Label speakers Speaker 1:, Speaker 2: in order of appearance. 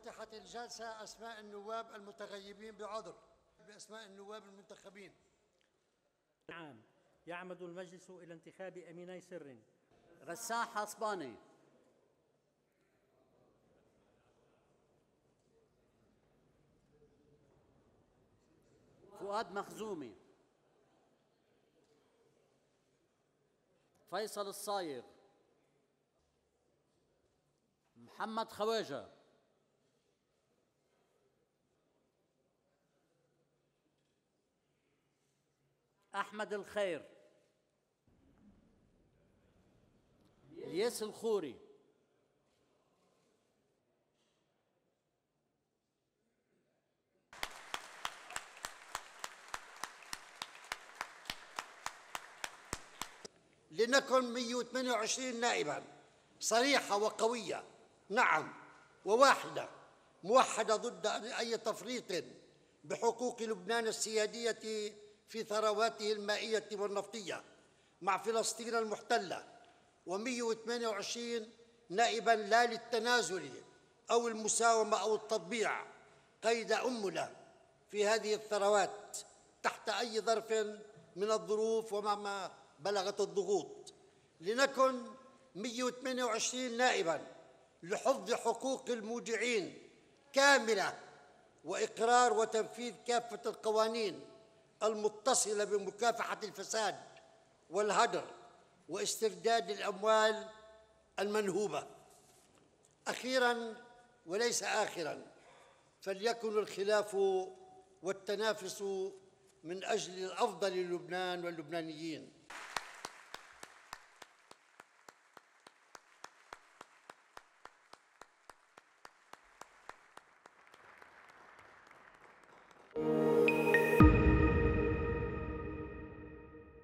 Speaker 1: فتحت الجلسة أسماء النواب المتغيبين بعذر بأسماء النواب المنتخبين.
Speaker 2: عام يعمد المجلس إلى انتخاب أميني سر:
Speaker 3: رساح حصباني، فؤاد مخزومي، فيصل الصايغ، محمد خواجة، أحمد الخير، الياس الخوري،
Speaker 1: لنكن 128 نائباً صريحة وقوية، نعم، وواحدة موحدة ضد أي تفريط بحقوق لبنان السيادية في ثرواته المائية والنفطية مع فلسطين المحتلة، و128 نائباً لا للتنازل أو المساومة أو التطبيع قيد أملة في هذه الثروات تحت أي ظرف من الظروف ومهما بلغت الضغوط. لنكن 128 نائباً لحفظ حقوق المودعين كاملة وإقرار وتنفيذ كافة القوانين المتصلة بمكافحة الفساد والهدر واسترداد الأموال المنهوبة. أخيراً وليس آخراً، فليكن الخلاف والتنافس من أجل الأفضل للبنان واللبنانيين.